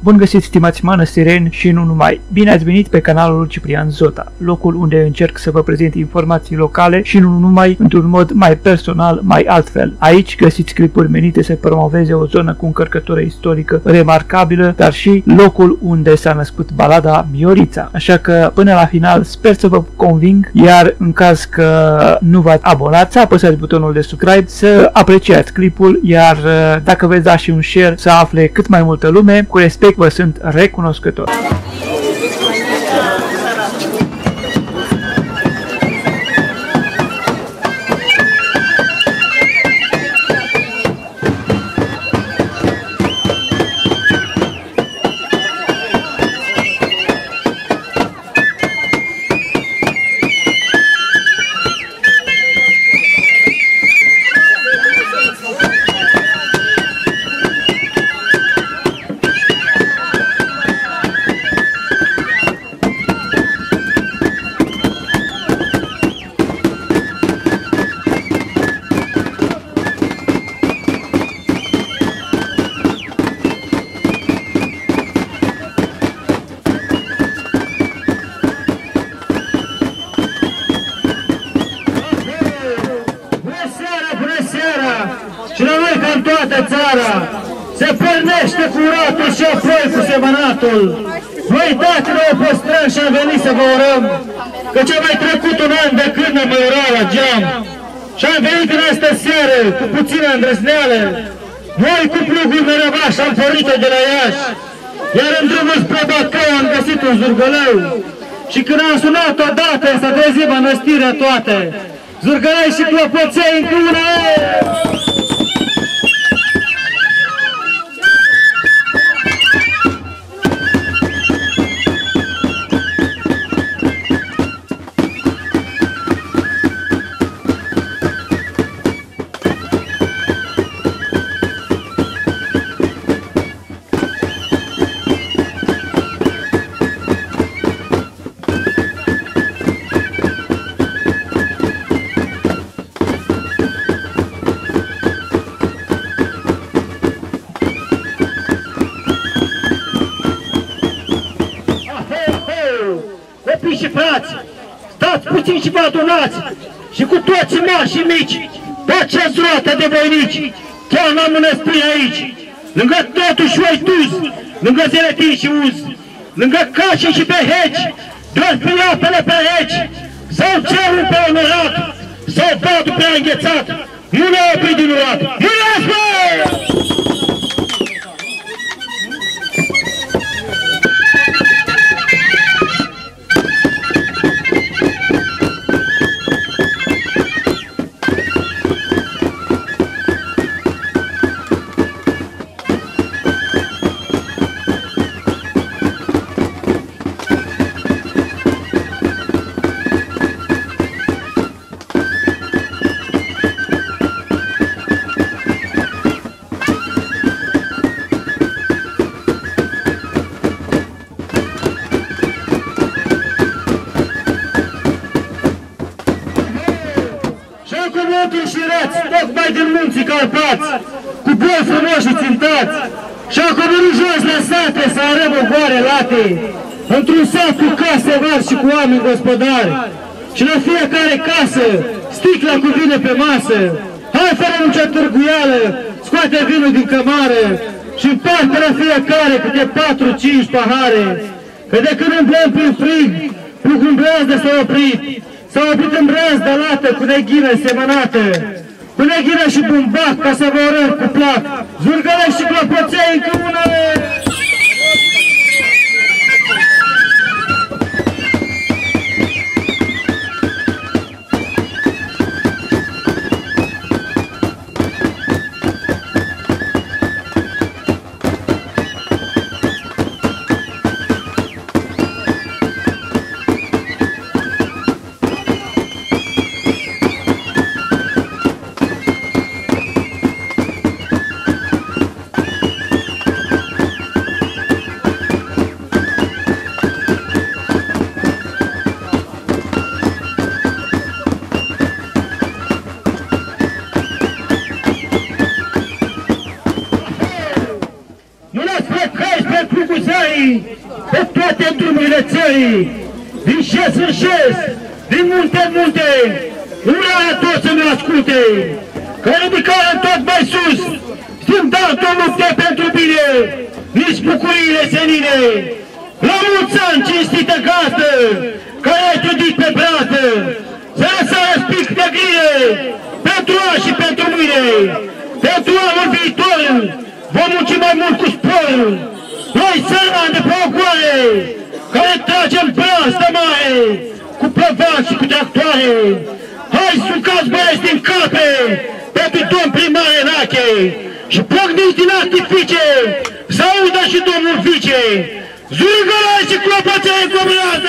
Bun găsit, stimați mănăstireni și nu numai! Bine ați venit pe canalul CiprianZota, locul unde încerc să vă prezint informații locale și nu numai, într-un mod mai personal, mai altfel. Aici găsiți clipuri menite să promoveze o zonă cu încărcătură istorică remarcabilă, dar și locul unde s-a născut balada Miorița. Așa că până la final sper să vă conving, iar în caz că nu v-ați abonat, să apăsați butonul de subscribe, să apreciați clipul, iar dacă veți da și un share să afle cât mai multă lume, cu respect vă sunt recunoscător. Și la noi, ca în toată țara, se pornește curatul și apoi cu semănatul. Noi, datele o păstrăm și am venit să vă urăm, că ce-a mai trecut un an de când ne mai ura la geam. Și am venit în astă seară cu puțină îndrăzneală. Noi cu plugul Merăvaș am pornit-o de la Iași, iar în drumul spre Bacău am găsit un zurgălău. Și când am sunat odată, s-a trezit mănăstirea toate. Zurgălăi și clopoței încă una! Copii și frați, stați puțin și vă adunați, și cu toți mari și mici, faceți roată de voinici, chiar la mănăstiri aici, lângă totuși oituz, lângă zeletin și uz, lângă cașe și pe heci, doar pe apele pe heci, sau cerul pe onorat, sau badul pe înghețat, nu ne opri din urat, nu ne și răți, tocmai din munții Carpați, cu boi frumoși și țintați, și-au coborât jos la sate să arăm ogoare late, într-un sat cu case mari și cu oameni gospodari, și la fiecare casă sticla cu vine pe masă, hai fără nicio târguială, scoate vinul din cămară și împarte la fiecare câte 4-5 pahare, că de când umblăm prin frig, plugul în brazdă s-a oprit, s-a oprit în brazdă lată cu neghină semănată, cu neghină și bumbac ca să vă urăm cu plac, zurgălăi și clopoței încă una! mării, pe toate drumurile țării, din șes în șes, din munte în munte, urarea toți să ne asculte, că ridicarea tot mai sus, simt altă lupte pentru bine, nici bucuriile senine. La mulți ani, cinstită gazdă, care ai trudit pe brazdă, să lăsați pic de grile, pentru azi și pentru mâine, pentru anul viitor, vom munci mai mult cu spor. Noi țărani de pe ogoare, care tragem brazdă mare, cu plăvați și cu tractoare. Hai sucați băieți din cape, pentru domn primar Enache, și porniți din artifice, să audă și domnul vice. Zurgălai și clopoței comunează!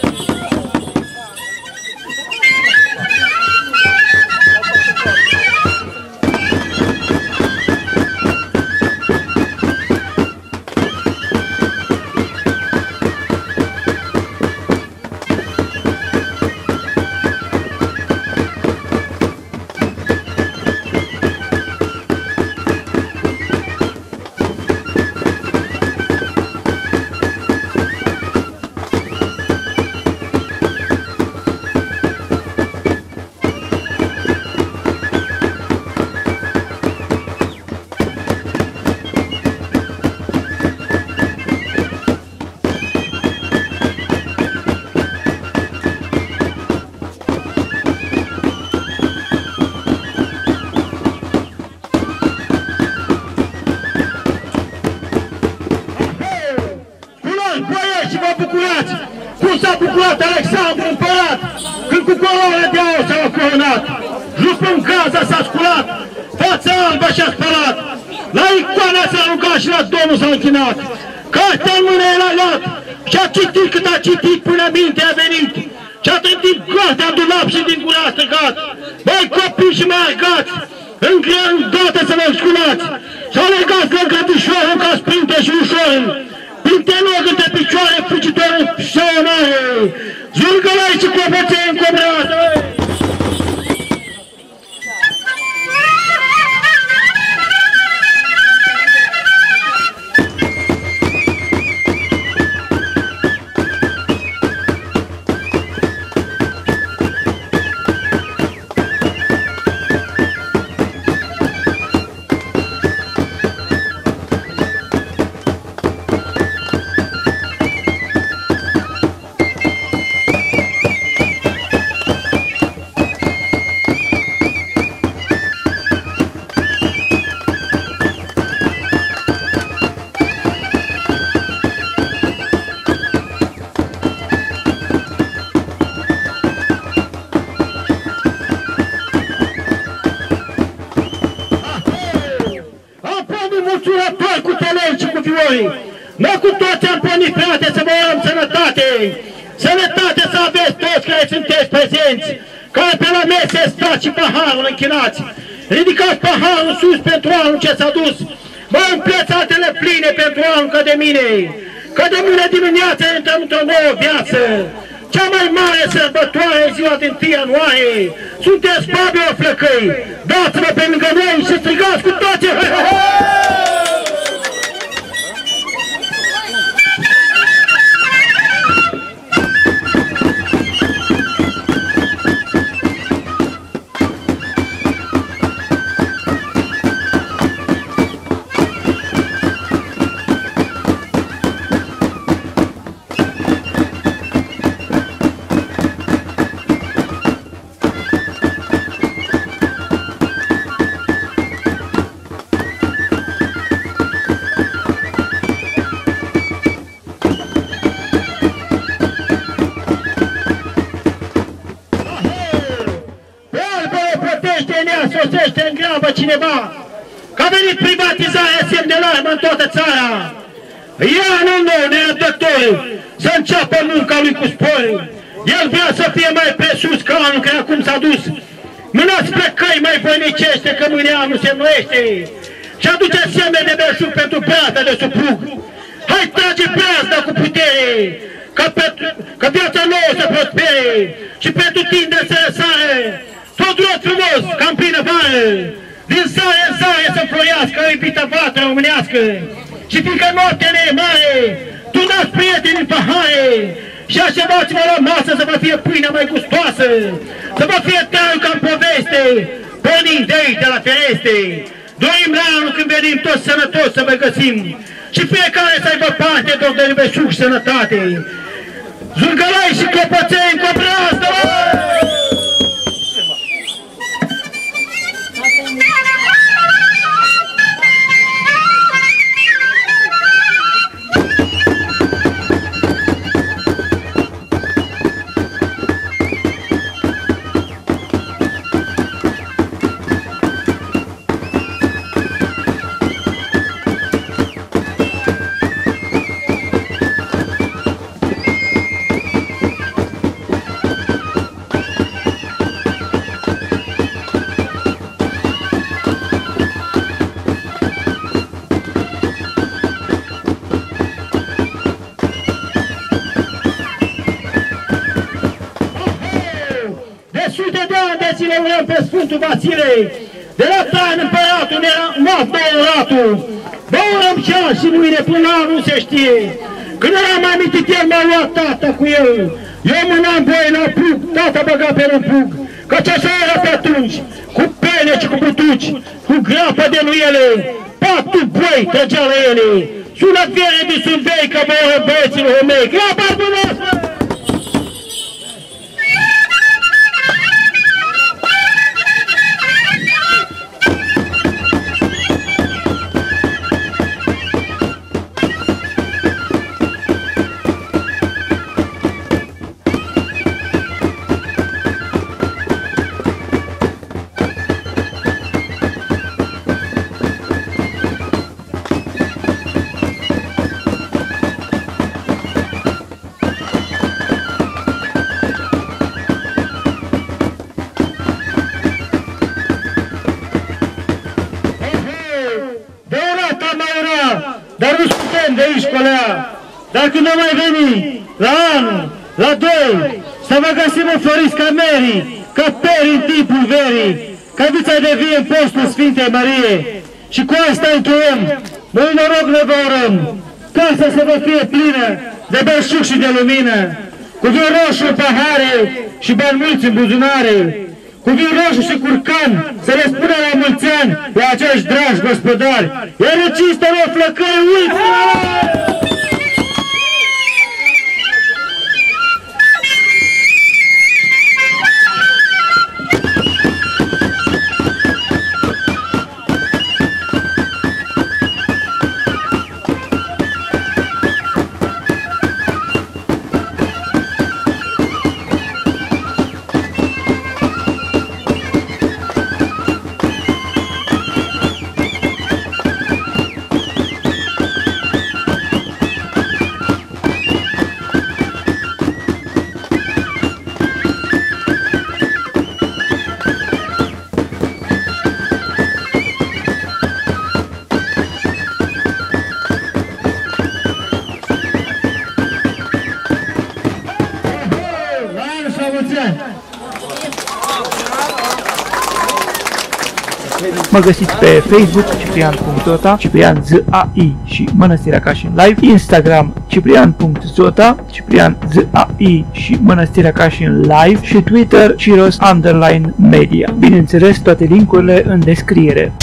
Jupân Gaza s-a sculat, fața albă și-a spălat, la icoana s-a rugat și la Domnul s-a închinat. Cartea în mână el a luat și-a citit cât a citit până minte a venit. Și-a trântit groata în dulap și din gura a strigat. Băi copii și mai argați, îndată să vă sculați, s-au legat la grătișorul ca sprinte și ușor. Pinte log între picioare, fugitorul și-a mare. Zurgălai și clopoței încombrează. Noi cu toți am pornit, frate, să vă urăm sănătate! Sănătate să aveți toți care sunteți prezenți, care pe la mese stați și paharul închinați. Ridicați paharul sus pentru anul ce s-a dus. Vă umpleți altele pline pentru anul ca de mine. Că de mâine dimineață intrăm într-o nouă viață. Cea mai mare sărbătoare e ziua din 1 ianuarie. Sunteți babi o flăcăi. Dați-vă pe lângă noi și strigați cu toții! Sosește în grabă cineva, că a venit privatizarea, semn de alarmă în toată țara. E anul nou, nerăbdător, să înceapă munca lui cu spor. El vrea să fie mai presus ca anul care acum s-a dus. Mânați spre căi mai voinicește, că mâine anul se înnoiește. Și aduce semne de belșug pentru breazda de suprug. Hai trage breazda cu putere, ca viața nouă să prospere și pentru tinde să răsare. Tot rog frumos, ca în plină vară, din zare în zare să înflorească iubita vatră românească. Și fiindcă noaptea ne e mare, tunați prieteni în pahare și așevați-vă la masă să vă fie pâinea mai gustoasă, să vă fie traiul ca în poveste, pornind de aici, de la ferestre. Dorim la anul când venim toți sănătoși să vă găsim și fiecare să aibă parte de belșug și sănătate. Zurgălai și clopoței în Capra! Le urăm pe Sfântul Vasilei, de la Tain împăratul, noaptea oratul. Vă urăm ceas și mâine până la anul se știe. Când eram mai mitit, el m-a luat tata cu el. Eu mânam boi la plug, tata băga pe în plug. Căci așa era pe atunci, cu pene și cu butuci, cu grapă de nuiele, patru boi trăgea la ele. Sună fiere de sâmbei că mă ură băieților Homeica. La partul nostru! Dar nu suntem de aici, colea. Dar când am mai venit, la anul, la doi, să vă găsim înfloriți ca merii, ca peri în timpul verii, ca vița de vie în postul Sfintei Marie. Și cu asta încheiem. Noi noroc ne vă urăm. Casa să vă fie plină de belșug și de lumină, cu vin roșu în pahare și bani mulți în buzunare, cu vin roșu și curcan, să le spună la mulți ani la acești dragi gospodari, iar în cinste-le flăcări uite! Mă găsiți pe Facebook ciprian.zota, ciprian.zota și Mănăstirea Cașin Live, Instagram ciprian.zota, ciprian.zota și Mănăstirea Cașin Live și Twitter ciros_media. Bineînțeles, toate linkurile în descriere.